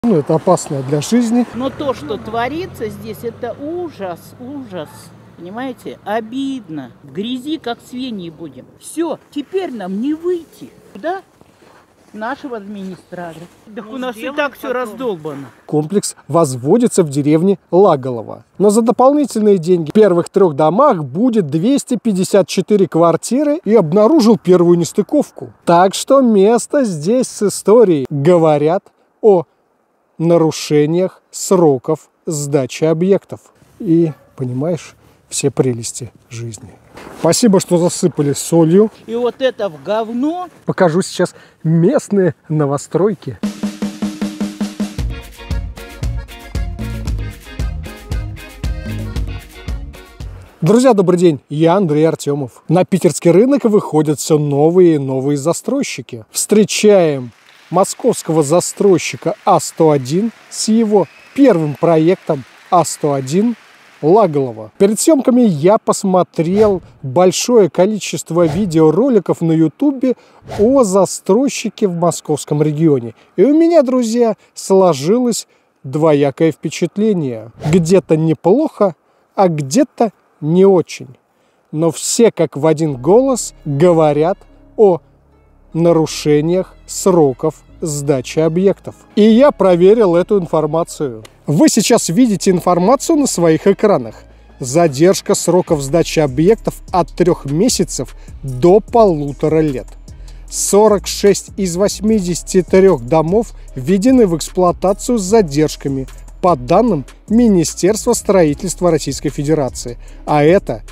Ну, это опасно для жизни. Но то, что творится здесь, это ужас, ужас. Понимаете? Обидно. В грязи, как свиньи будем. Все, теперь нам не выйти. Куда? Нашего администратора. Так у нас и так все раздолбано. Комплекс возводится в деревне Лаголово. Но за дополнительные деньги в первых 3 домах будет 254 квартиры, и обнаружил первую нестыковку. Так что место здесь с историей. Говорят о нарушениях сроков сдачи объектов. И, понимаешь, все прелести жизни. Спасибо, что засыпали солью. И вот это в говно. Покажу сейчас местные новостройки. Друзья, добрый день, я Андрей Артемов. На питерский рынок выходят все новые и новые застройщики. Встречаем московского застройщика А101 с его первым проектом А101 Лаголово. Перед съемками я посмотрел большое количество видеороликов на ютубе о застройщике в московском регионе. И у меня, друзья, сложилось двоякое впечатление. Где-то неплохо, а где-то не очень. Но все как в один голос говорят о нарушениях сроков сдачи объектов. И я проверил эту информацию. Вы сейчас видите информацию на своих экранах. Задержка сроков сдачи объектов от 3 месяцев до 1,5 лет. 46 из 83 домов введены в эксплуатацию с задержками, по данным Министерства строительства Российской Федерации. А это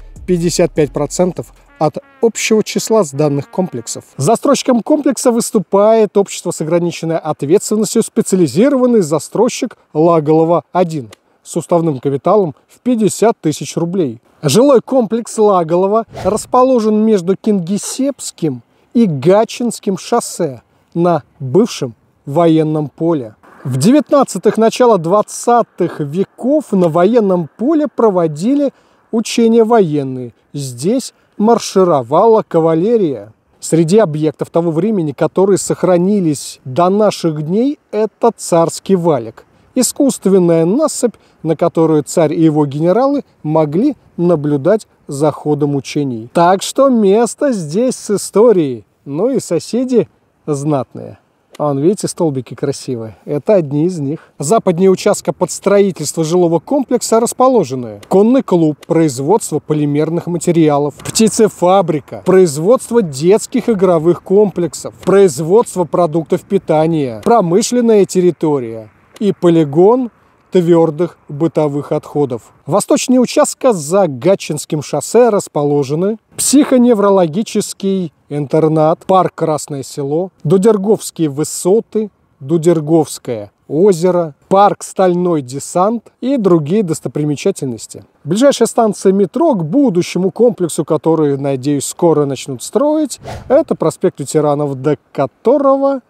55% от общего числа сданных комплексов. Застройщиком комплекса выступает общество с ограниченной ответственностью «Специализированный застройщик Лаголово-1» с уставным капиталом в 50 тысяч рублей. Жилой комплекс Лаголово расположен между Кингисеппским и Гатчинским шоссе на бывшем военном поле. В 19-х, начало 20-х веков на военном поле проводили учения военные. Здесь маршировала кавалерия. Среди объектов того времени, которые сохранились до наших дней, это Царский Валик. Искусственная насыпь, на которую царь и его генералы могли наблюдать за ходом учений. Так что место здесь с историей. Ну и соседи знатные. Вон, видите, столбики красивые. Это одни из них. Западнее участка под строительство жилого комплекса расположены конный клуб, производство полимерных материалов, птицефабрика, производство детских игровых комплексов, производство продуктов питания, промышленная территория и полигон твердых бытовых отходов. Восточнее участка за Гатчинским шоссе расположены психоневрологический интернат, парк Красное Село, Дудерговские высоты, Дудерговское озеро, парк Стальной десант и другие достопримечательности. Ближайшая станция метро к будущему комплексу, который, надеюсь, скоро начнут строить, это проспект Ветеранов, до которого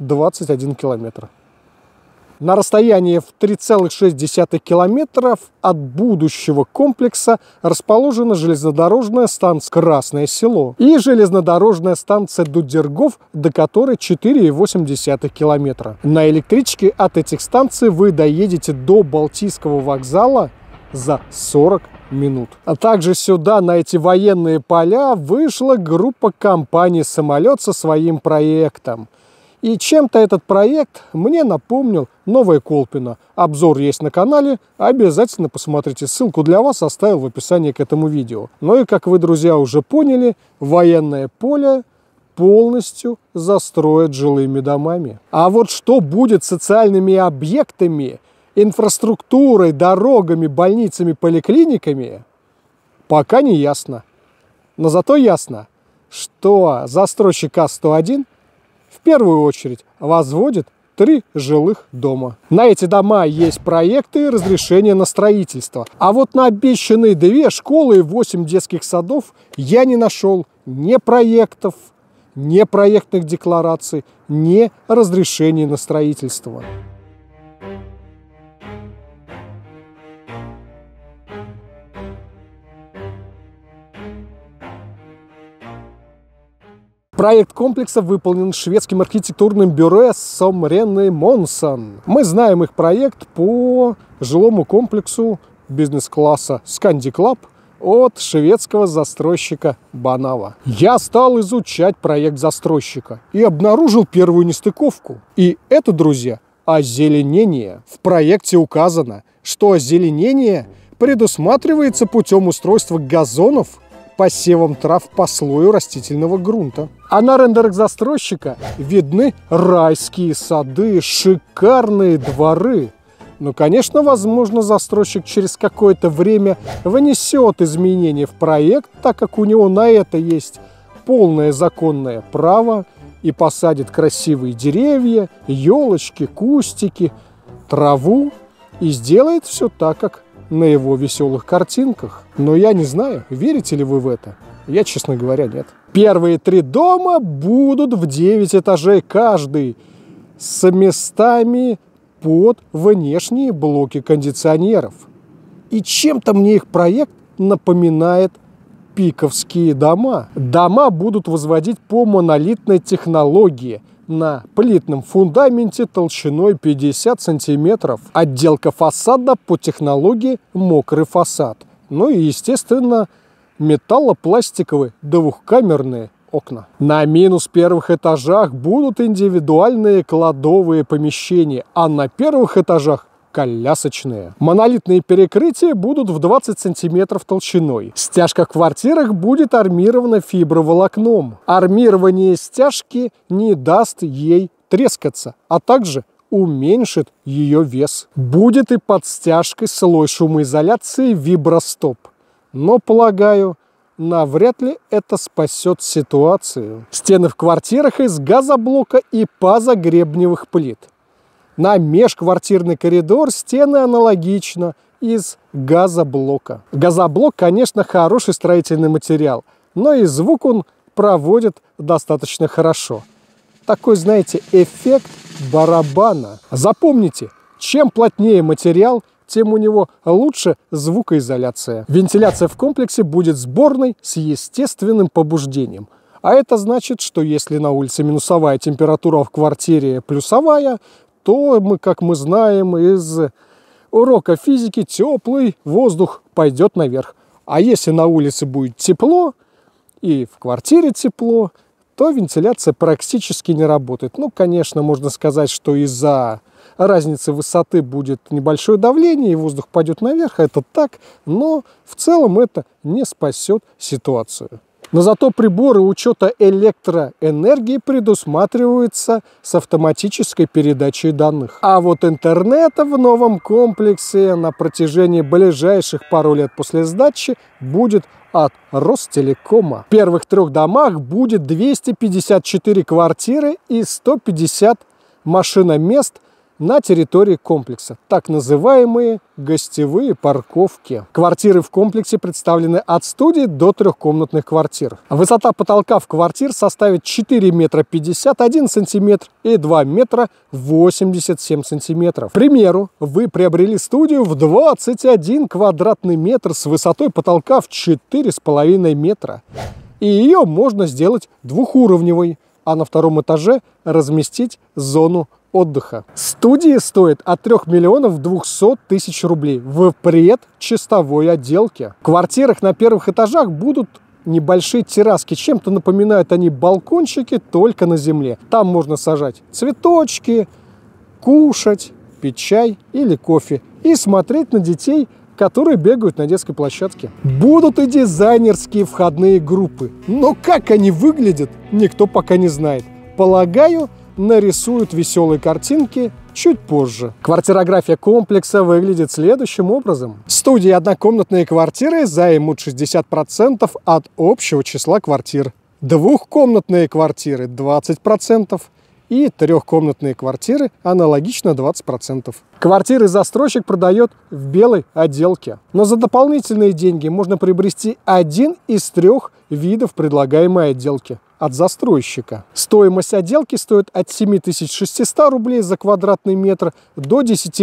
21 километр. На расстоянии в 3,6 километров от будущего комплекса расположена железнодорожная станция Красное Село и железнодорожная станция Дудергов, до которой 4,8 километра. На электричке от этих станций вы доедете до Балтийского вокзала за 40 минут. А также сюда, на эти военные поля, вышла группа компаний «Самолет» со своим проектом. И чем-то этот проект мне напомнил Новое Колпино. Обзор есть на канале, обязательно посмотрите. Ссылку для вас оставил в описании к этому видео. Ну и, как вы, друзья, уже поняли, военное поле полностью застроят жилыми домами. А вот что будет с социальными объектами, инфраструктурой, дорогами, больницами, поликлиниками, пока не ясно. Но зато ясно, что застройщик А101 в первую очередь возводит 3 жилых дома. На эти дома есть проекты и разрешения на строительство. А вот на обещанные 2 школы и 8 детских садов я не нашел ни проектов, ни проектных деклараций, ни разрешений на строительство. Проект комплекса выполнен шведским архитектурным бюро Somren Monson. Мы знаем их проект по жилому комплексу бизнес-класса Scandic Club от шведского застройщика Bonava. Я стал изучать проект застройщика и обнаружил первую нестыковку. И это, друзья, озеленение. В проекте указано, что озеленение предусматривается путем устройства газонов посевом трав по слою растительного грунта. А на рендерах застройщика видны райские сады, шикарные дворы. Ну, конечно, возможно, застройщик через какое-то время внесет изменения в проект, так как у него на это есть полное законное право, и посадит красивые деревья, елочки, кустики, траву, и сделает все так, как на его веселых картинках. Но я не знаю, верите ли вы в это? Я, честно говоря, нет. Первые 3 дома будут в 9 этажей каждый, с местами под внешние блоки кондиционеров. И чем-то мне их проект напоминает пиковские дома. Дома будут возводить по монолитной технологии на плитном фундаменте толщиной 50 сантиметров. Отделка фасада по технологии мокрый фасад. Ну и, естественно, металлопластиковые двухкамерные окна. На минус первых этажах будут индивидуальные кладовые помещения, а на первых этажах колясочные. Монолитные перекрытия будут в 20 сантиметров толщиной. Стяжка в квартирах будет армирована фиброволокном. Армирование стяжки не даст ей трескаться, а также уменьшит ее вес. Будет и под стяжкой слой шумоизоляции вибростоп. Но, полагаю, навряд ли это спасет ситуацию. Стены в квартирах из газоблока и пазогребневых плит. На межквартирный коридор стены аналогично из газоблока. Газоблок, конечно, хороший строительный материал, но и звук он проводит достаточно хорошо. Такой, знаете, эффект барабана. Запомните, чем плотнее материал, тем у него лучше звукоизоляция. Вентиляция в комплексе будет сборной с естественным побуждением. А это значит, что если на улице минусовая температура, а в квартире плюсовая, то, как мы знаем из урока физики, теплый воздух пойдет наверх. А если на улице будет тепло и в квартире тепло, то вентиляция практически не работает. Ну, конечно, можно сказать, что из-за разницы высоты будет небольшое давление, и воздух пойдет наверх, это так, но в целом это не спасет ситуацию. Но зато приборы учета электроэнергии предусматриваются с автоматической передачей данных. А вот интернета в новом комплексе на протяжении ближайших пару лет после сдачи будет от Ростелекома. В первых 3 домах будет 254 квартиры и 150 машиномест на территории комплекса, так называемые гостевые парковки. Квартиры в комплексе представлены от студии до 3-комнатных квартир. Высота потолка в квартир составит 4 метра 51 сантиметр и 2 метра 87 сантиметров. К примеру, вы приобрели студию в 21 квадратный метр с высотой потолка в 4,5 метра. И ее можно сделать двухуровневой, а на 2-м этаже разместить зону отдыха. Студии стоят от 3 миллионов 200 тысяч рублей в предчистовой отделке. В квартирах на первых этажах будут небольшие терраски. Чем-то напоминают они балкончики, только на земле. Там можно сажать цветочки, кушать, пить чай или кофе и смотреть на детей, которые бегают на детской площадке. Будут и дизайнерские входные группы. Но как они выглядят, никто пока не знает. Полагаю, нарисуют веселые картинки чуть позже. Квартирография комплекса выглядит следующим образом. Студии и однокомнатные квартиры займут 60% от общего числа квартир. Двухкомнатные квартиры 20%. И 3-комнатные квартиры аналогично 20%. Квартиры застройщик продает в белой отделке. Но за дополнительные деньги можно приобрести один из 3 видов предлагаемой отделки от застройщика. Стоимость отделки стоит от 7600 рублей за квадратный метр до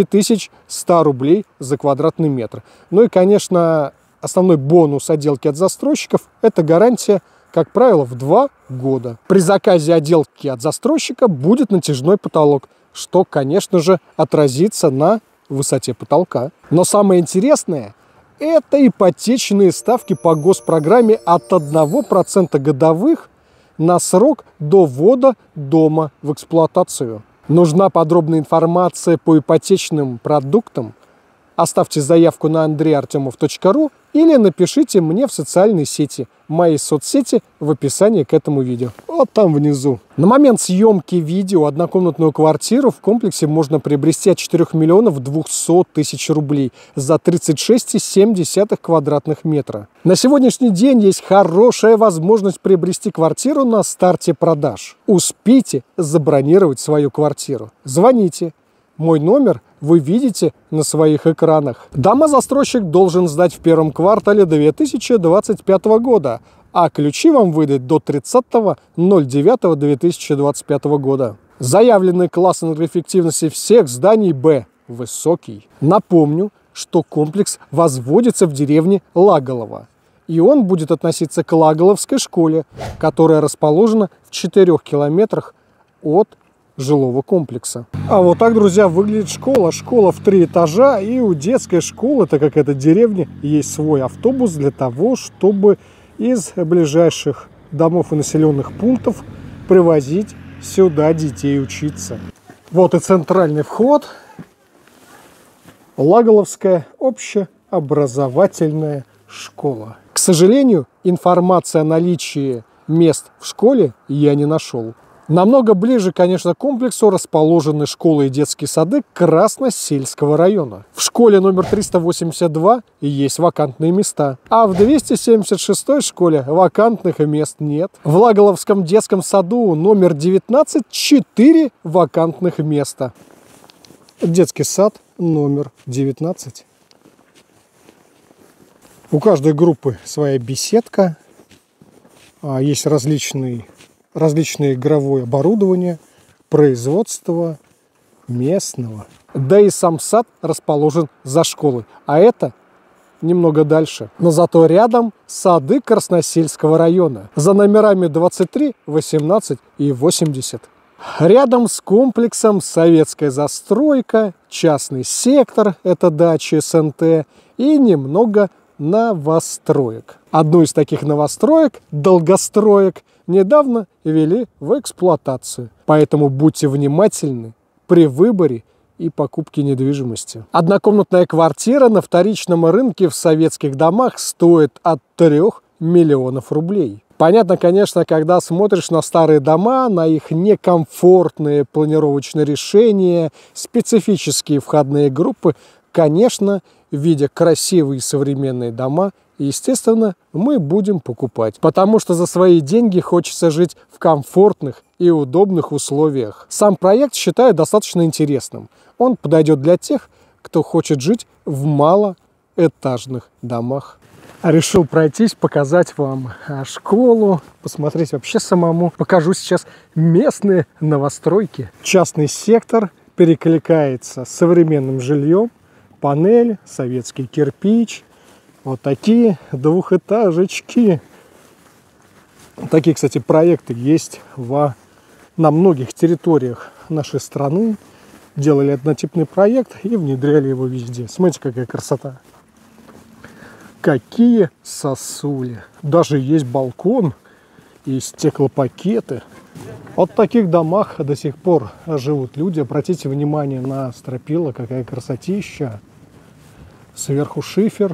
10100 рублей за квадратный метр. Ну и, конечно, основной бонус отделки от застройщиков – это гарантия как правило, в 2 года. При заказе отделки от застройщика будет натяжной потолок, что, конечно же, отразится на высоте потолка. Но самое интересное – это ипотечные ставки по госпрограмме от 1% годовых на срок до ввода дома в эксплуатацию. Нужна подробная информация по ипотечным продуктам? Оставьте заявку на andreyartemov.ru или напишите мне в социальной сети. Мои соцсети в описании к этому видео. Вот там внизу. На момент съемки видео однокомнатную квартиру в комплексе можно приобрести от 4 миллионов 200 тысяч рублей за 36,7 квадратных метра. На сегодняшний день есть хорошая возможность приобрести квартиру на старте продаж. Успейте забронировать свою квартиру. Звоните. Мой номер вы видите на своих экранах. Дома застройщик должен сдать в первом квартале 2025 года, а ключи вам выдать до 30.09.2025 года. Заявленный класс энергоэффективности всех зданий Б высокий. Напомню, что комплекс возводится в деревне Лаголово, и он будет относиться к Лаголовской школе, которая расположена в 4 километрах от жилого комплекса. А вот так, друзья, выглядит школа. Школа в 3 этажа, и у детской школы, так как это деревня, есть свой автобус для того, чтобы из ближайших домов и населенных пунктов привозить сюда детей учиться. Вот и центральный вход. Лаголовская общеобразовательная школа. К сожалению, информации о наличии мест в школе я не нашел. Намного ближе, конечно, к комплексу расположены школы и детские сады Красносельского района. В школе номер 382 есть вакантные места, а в 276 школе вакантных мест нет. В Лаголовском детском саду номер 19 4 вакантных места. Детский сад номер 19. У каждой группы своя беседка, есть различное игровое оборудование, производство местного. Да и сам сад расположен за школой, а это немного дальше. Но зато рядом сады Красносельского района за номерами 23, 18 и 80. Рядом с комплексом советская застройка, частный сектор, это дачи СНТ, и немного новостроек. Одну из таких новостроек, долгостроек, недавно ввели в эксплуатацию. Поэтому будьте внимательны при выборе и покупке недвижимости. Однокомнатная квартира на вторичном рынке в советских домах стоит от 3 миллионов рублей. Понятно, конечно, когда смотришь на старые дома, на их некомфортные планировочные решения, специфические входные группы, конечно, видя красивые современные дома, естественно, мы будем покупать. Потому что за свои деньги хочется жить в комфортных и удобных условиях. Сам проект считаю достаточно интересным. Он подойдет для тех, кто хочет жить в малоэтажных домах. Решил пройтись, показать вам школу, посмотреть вообще самому. Покажу сейчас местные новостройки. Частный сектор перекликается с современным жильем. Панель, советский кирпич. Вот такие двухэтажечки. Такие, кстати, проекты есть на многих территориях нашей страны. Делали однотипный проект и внедряли его везде. Смотрите, какая красота. Какие сосули. Даже есть балкон и стеклопакеты. Вот в таких домах до сих пор живут люди. Обратите внимание на стропила, какая красотища. Сверху шифер.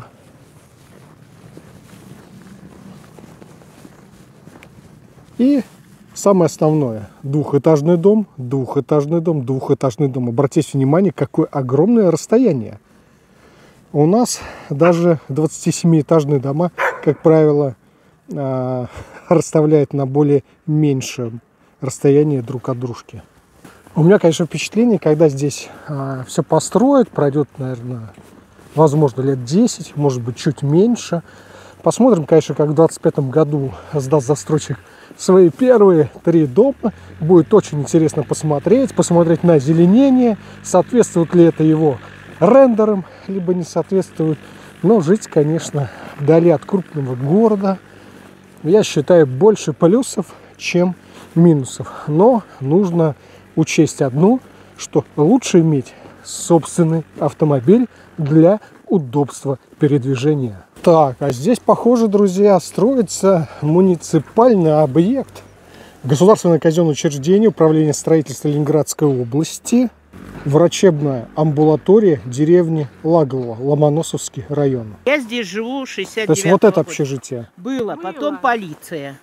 И самое основное. Двухэтажный дом, двухэтажный дом, двухэтажный дом. Обратите внимание, какое огромное расстояние. У нас даже 27-этажные дома, как правило, расставляют на более меньшем расстоянии друг от дружки. У меня, конечно, впечатление, когда здесь все построят, пройдет, наверное, возможно, лет 10, может быть, чуть меньше. Посмотрим, конечно, как в 2025 году сдаст застройщик свои первые 3 дома. Будет очень интересно посмотреть на озеленение, соответствует ли это его рендерам, либо не соответствует. Но жить, конечно, вдали от крупного города, я считаю, больше плюсов, чем минусов. Но нужно учесть одно, что лучше иметь собственный автомобиль для удобства передвижения. Так, а здесь, похоже, друзья, строится муниципальный объект. Государственное казенное учреждение управления строительства Ленинградской области. Врачебная амбулатория деревни Лаглово, Ломоносовский район. Я здесь живу 69 То есть вот это года. общежитие. Было, потом полиция.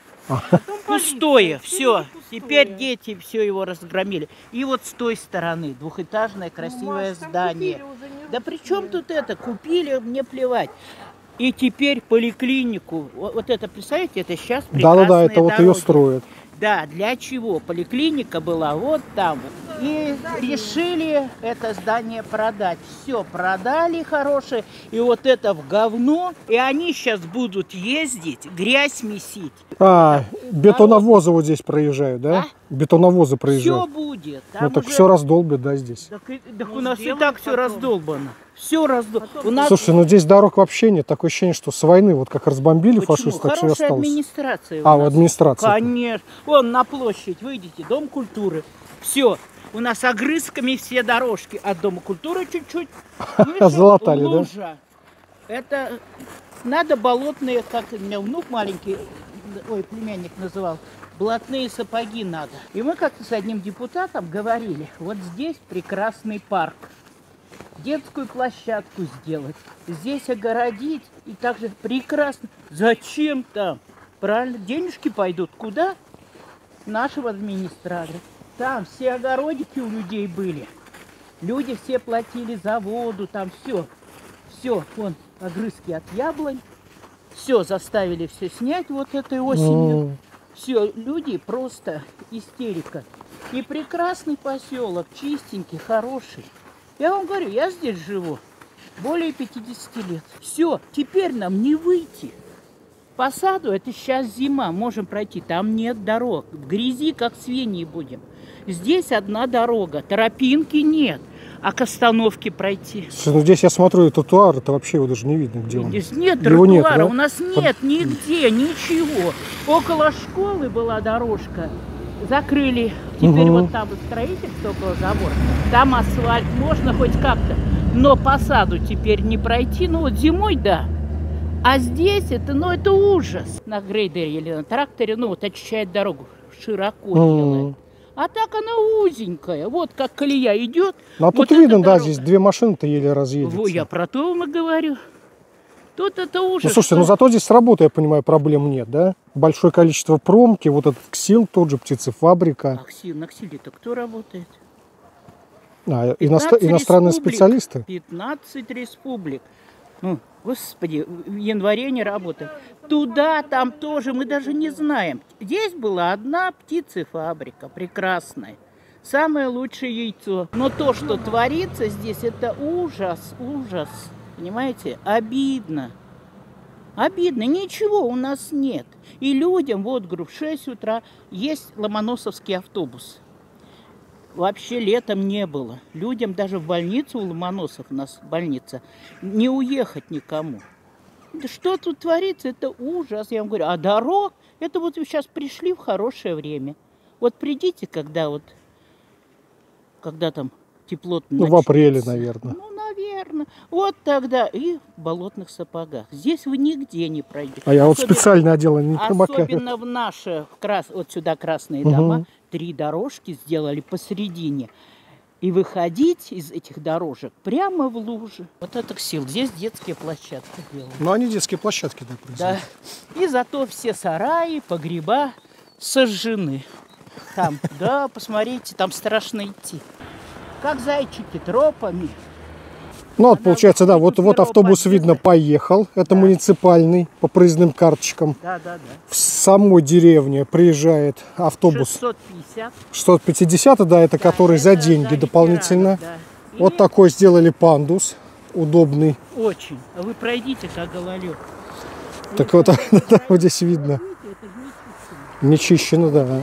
Пустое, все. Теперь дети все его разгромили. И вот с той стороны двухэтажное красивое здание. Да при чем тут это? Купили, мне плевать. И теперь поликлинику. Вот это, представляете, это сейчас прекрасные Да-да-да, это вот ее дороги. строят. Да, для чего? Поликлиника была вот там. И решили это здание продать. Все, продали хорошее. И вот это в говно. И они сейчас будут ездить, грязь месить. А, бетоновозы вот здесь проезжают, да? А? Бетоновозы Все проезжают. будет. Ну Там так уже- все раздолбят, да, здесь? Так у нас и так все раздолбано. Все раздолбано. У нас... Слушай, ну здесь дорог вообще нет. Такое ощущение, что с войны, вот как разбомбили Почему? фашисты, так все и Хорошая осталось. администрация у А, нас. в администрации. Конечно. Вон на площадь выйдите, Дом культуры. Все. У нас огрызками все дорожки. От Дома культуры чуть-чуть. выше Залатали, да? лужа. Это надо болотные, как у меня внук маленький, ой, племянник называл, блатные сапоги надо. И мы как-то с одним депутатом говорили, вот здесь прекрасный парк. Детскую площадку сделать, здесь огородить, и также прекрасно. Зачем там? Правильно, денежки пойдут куда? Нашего администратора. Там все огородики у людей были. Люди все платили за воду, там все. Все, вон огрызки от яблонь. Все, заставили все снять вот этой осенью. Все, люди просто истерика. И прекрасный поселок, чистенький, хороший. Я вам говорю, я здесь живу более 50 лет. Все, теперь нам не выйти. По саду, это сейчас зима, можем пройти, там нет дорог. В грязи, как свиньи будем. Здесь одна дорога, тропинки нет. А к остановке пройти? Слушай, ну здесь я смотрю, тротуар, это вообще его даже не видно, где он. Здесь нет Его нет, тротуара, да? у нас нет нигде, ничего. Около школы была дорожка, закрыли. Теперь вот там вот строительство около забора. Там асфальт, можно хоть как-то. Но по саду теперь не пройти. Ну вот зимой, да. А здесь это, ну это ужас. На грейдере или на тракторе, ну вот очищает дорогу, широко делает. А так она узенькая. Вот как колея идет. Ну, а тут вот видно, эта да, дорога. здесь две машины-то еле разъедутся. Во, я про то вам и говорю. Тут это ужас. Ну, слушайте, ну зато здесь с работой, я понимаю, проблем нет, да? Большое количество промки, вот этот КСИЛ, тот же птицефабрика. На КСИЛе-то кто работает? А, 15 иностранные республик. специалисты? 15 республик. Ну, господи, в январе не работает. Туда, там тоже, мы даже не знаем. Здесь была одна птицефабрика, прекрасная. Самое лучшее яйцо. Но то, что творится здесь, это ужас, ужас. Понимаете? Обидно. Обидно. Ничего у нас нет. И людям, вот, говорю, в 6 утра есть Ломоносовский автобус. Вообще летом не было. Людям даже в больницу, у Ломоносов у нас больница, не уехать никому. Да что тут творится? Это ужас. Я вам говорю, а дорог, это вот вы сейчас пришли в хорошее время. Вот придите, когда там тепло Ну, в апреле, наверное. Ну, наверное. Вот тогда и в болотных сапогах. Здесь вы нигде не пройдете. А я вот специально одела, не промокаю. Особенно в наши, вот сюда красные дома, 3 дорожки сделали посередине. И выходить из этих дорожек прямо в лужи. Вот это КСИЛ. Здесь детские площадки делают. Ну, они детские площадки, да, производят. Да. И зато все сараи, погреба сожжены. Там, да, посмотрите, там страшно идти. Как зайчики тропами. Ну, вот, получается, да, вот Первого автобус, подъезда. видно, поехал. Это муниципальный, по проездным карточкам. Да. В самой деревне приезжает автобус 650. 650, да, это который за это деньги за дополнительно. ветеранов, да. Вот И такой сделали пандус, удобный. очень. А вы пройдите, как гололед. Так вот, вот здесь видно. Не чищено, да.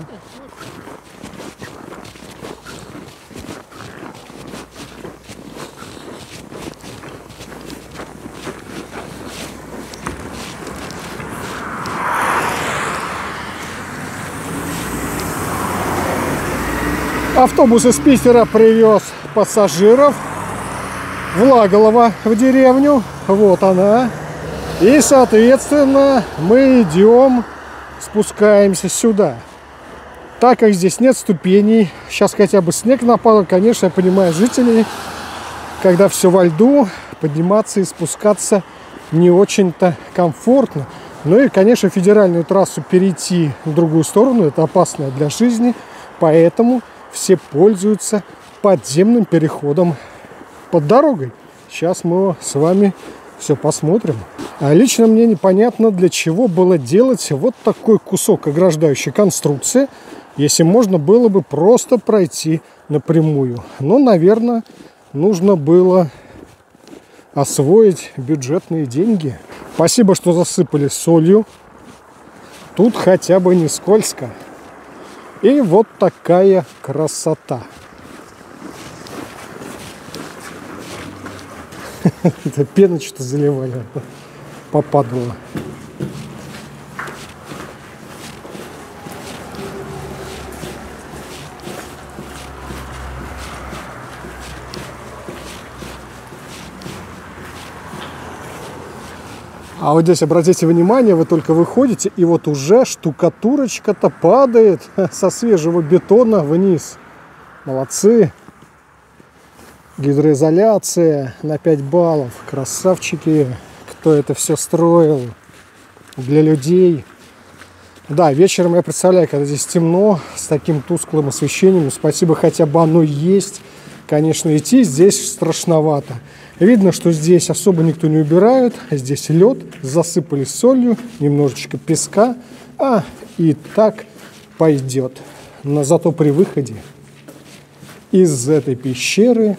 Автобус из Питера привез пассажиров в Лаголово, в деревню. Вот она. И, соответственно, мы идем, спускаемся сюда. Так как здесь нет ступеней, сейчас хотя бы снег напал, конечно, я понимаю жителей, когда все во льду, подниматься и спускаться не очень-то комфортно. Ну и, конечно, федеральную трассу перейти в другую сторону, это опасно для жизни, поэтому все пользуются подземным переходом под дорогой. Сейчас мы с вами все посмотрим. А лично мне непонятно, для чего было делать вот такой кусок ограждающей конструкции, если можно было бы просто пройти напрямую. Но, наверное, нужно было освоить бюджетные деньги. Спасибо, что засыпали солью. Тут хотя бы не скользко. И вот такая красота. Это пена что-то заливали. Попадало. А вот здесь, обратите внимание, вы только выходите, и вот уже штукатурочка-то падает со свежего бетона вниз. Молодцы. Гидроизоляция на 5 баллов. Красавчики. Кто это все строил для людей. Да, вечером я представляю, когда здесь темно, с таким тусклым освещением. Спасибо, хотя бы оно есть. Конечно, идти здесь страшновато. Видно, что здесь особо никто не убирает. Здесь лед, засыпали солью, немножечко песка. И так пойдет. Но зато при выходе из этой пещеры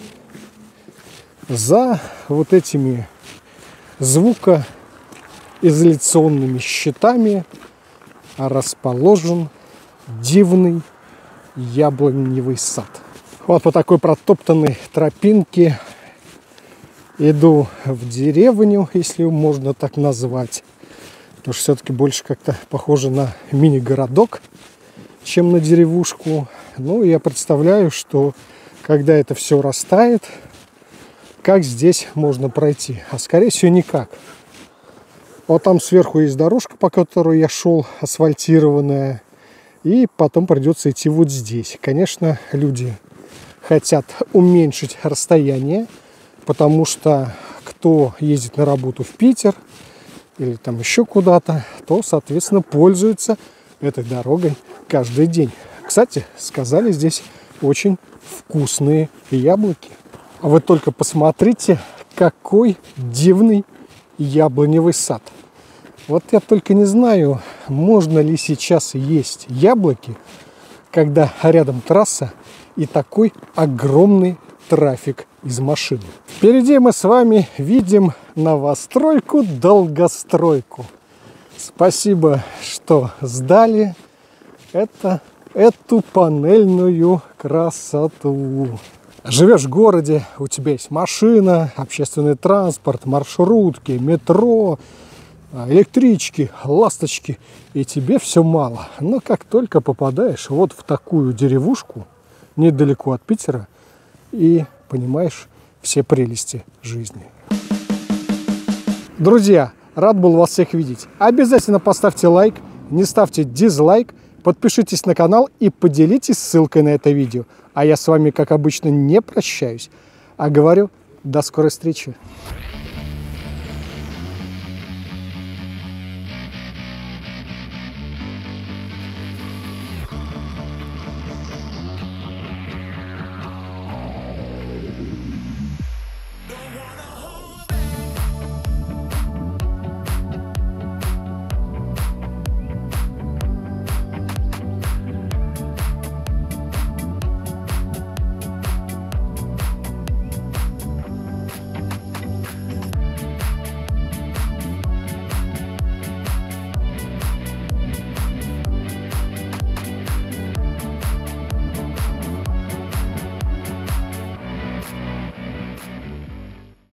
за вот этими звукоизоляционными щитами расположен дивный яблоневый сад. Вот по такой протоптанной тропинке иду в деревню, если можно так назвать. Потому что все-таки больше как-то похоже на мини-городок, чем на деревушку. Ну, я представляю, что когда это все растает, как здесь можно пройти. А скорее всего никак. Вот там сверху есть дорожка, по которой я шел, асфальтированная. И потом придется идти вот здесь. Конечно, люди хотят уменьшить расстояние, потому что кто ездит на работу в Питер или там еще куда-то, то, соответственно, пользуется этой дорогой каждый день. Кстати, сказали, здесь очень вкусные яблоки. А вы только посмотрите, какой дивный яблоневый сад. Вот я только не знаю, можно ли сейчас есть яблоки, когда рядом трасса и такой огромный трафик из машин. Впереди мы с вами видим новостройку-долгостройку. Спасибо, что сдали эту панельную красоту. Живешь в городе, у тебя есть машина, общественный транспорт, маршрутки, метро, электрички, ласточки, и тебе все мало. Но как только попадаешь вот в такую деревушку, недалеко от Питера, и понимаешь все прелести жизни. Друзья, рад был вас всех видеть. Обязательно поставьте лайк, не ставьте дизлайк, подпишитесь на канал и поделитесь ссылкой на это видео. А я с вами, как обычно, не прощаюсь, а говорю до скорой встречи.